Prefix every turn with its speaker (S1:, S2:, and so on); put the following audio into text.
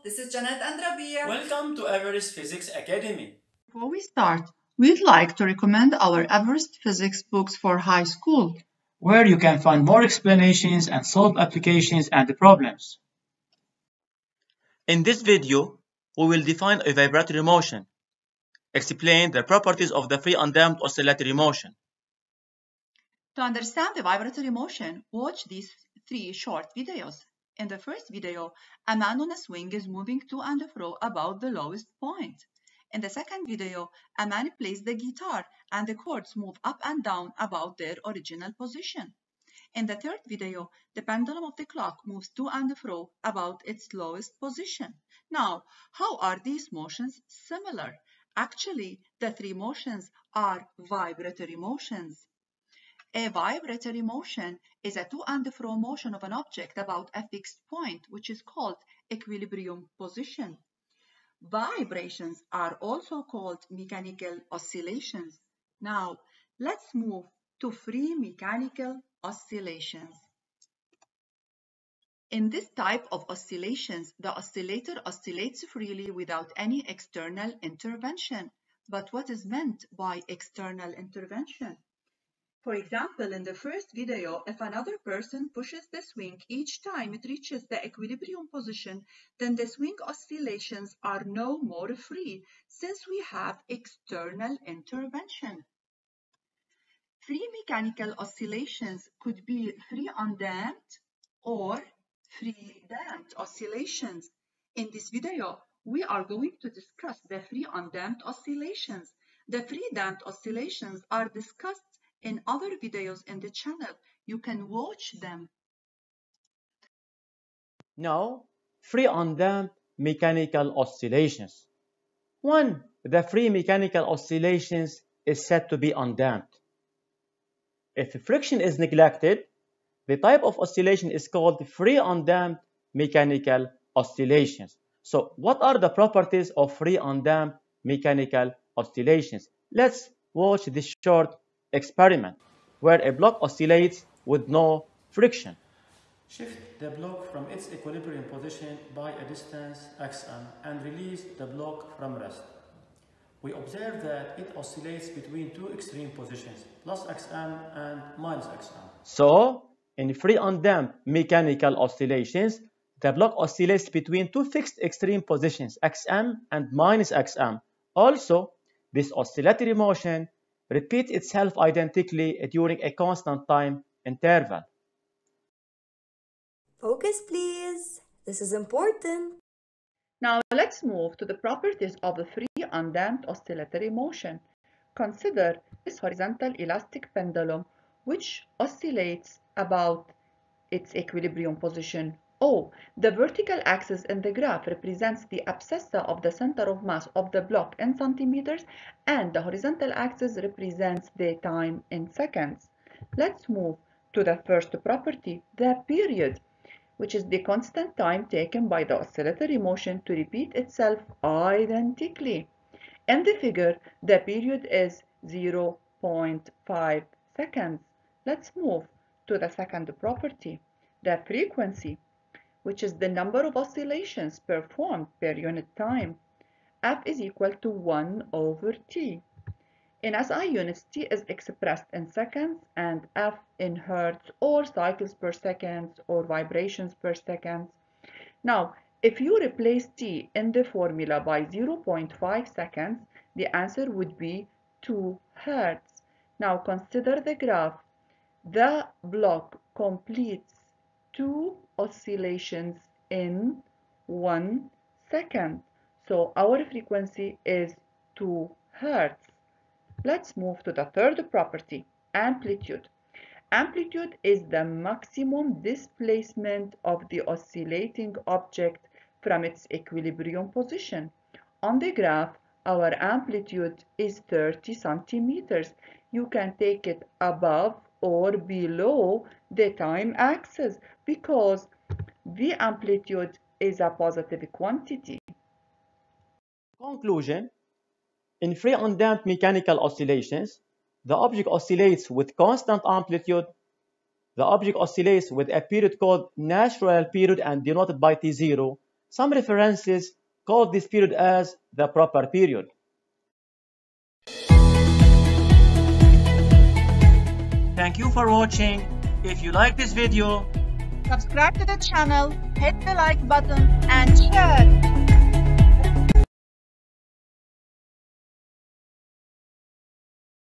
S1: This is Janet and Rabia.
S2: Welcome to Everest Physics Academy.
S3: Before we start, we'd like to recommend our Everest Physics books for high school,
S4: where you can find more explanations and solve applications and problems.
S5: In this video, we will define a vibratory motion, explain the properties of the free undamped oscillatory motion.
S3: To understand the vibratory motion, watch these 3 short videos. In the first video, a man on a swing is moving to and fro about the lowest point. In the second video, a man plays the guitar and the chords move up and down about their original position. In the third video, the pendulum of the clock moves to and fro about its lowest position. Now, how are these motions similar? Actually, the 3 motions are vibratory motions. A vibratory motion is a to and fro motion of an object about a fixed point, which is called equilibrium position. Vibrations are also called mechanical oscillations. Now, let's move to free mechanical oscillations. In this type of oscillations, the oscillator oscillates freely without any external intervention. But what is meant by external intervention? For example, in the first video, if another person pushes the swing each time it reaches the equilibrium position, then the swing oscillations are no more free since we have external intervention. Free mechanical oscillations could be free undamped or free damped oscillations. In this video, we are going to discuss the free undamped oscillations. The free damped oscillations are discussed in other videos in the channel. You can watch them.
S5: Now, free undamped mechanical oscillations. 1. The free mechanical oscillations is said to be undamped. If friction is neglected, the type of oscillation is called free undamped mechanical oscillations. So, what are the properties of free undamped mechanical oscillations? Let's watch this short experiment where a block oscillates with no friction.
S2: Shift the block from its equilibrium position by a distance xm and release the block from rest. We observe that it oscillates between 2 extreme positions, plus xm and minus xm.
S5: So, in free undamped mechanical oscillations, the block oscillates between 2 fixed extreme positions, xm and minus xm. Also, this oscillatory motion repeats itself identically during a constant time interval.
S6: Focus, please. This is important.
S3: Now let's move to the properties of the free undamped oscillatory motion. Consider this horizontal elastic pendulum which oscillates about its equilibrium position O. The vertical axis in the graph represents the abscissa of the center of mass of the block in centimeters, and the horizontal axis represents the time in seconds. Let's move to the first property, the period, which is the constant time taken by the oscillatory motion to repeat itself identically. In the figure, the period is 0.5 seconds. Let's move to the second property, the frequency, which is the number of oscillations performed per unit time. F is equal to 1 over T. In SI units, T is expressed in seconds and F in hertz or cycles per second or vibrations per second. Now, if you replace T in the formula by 0.5 seconds, the answer would be 2 hertz. Now, consider the graph. The block completes 2 oscillations in 1 second. So our frequency is 2 hertz. Let's move to the third property, amplitude. Amplitude is the maximum displacement of the oscillating object from its equilibrium position. On the graph, our amplitude is 30 centimeters. You can take it above or below the time axis because the amplitude is a positive quantity.
S5: Conclusion: in free undamped mechanical oscillations, the object oscillates with constant amplitude. The object oscillates with a period called natural period and denoted by T0, Some references call this period as the proper period.
S2: Thank you for watching. If you like this video,
S3: subscribe to the channel, hit the like button and share.